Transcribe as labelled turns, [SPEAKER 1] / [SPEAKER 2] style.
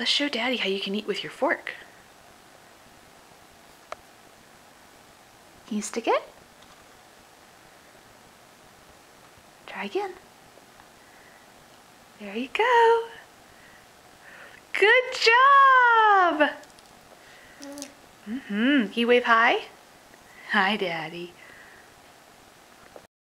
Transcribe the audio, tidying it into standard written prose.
[SPEAKER 1] Let's show Daddy how you can eat with your fork. Can you stick it? Try again. There you go. Good job! Can you wave hi? Hi, Daddy.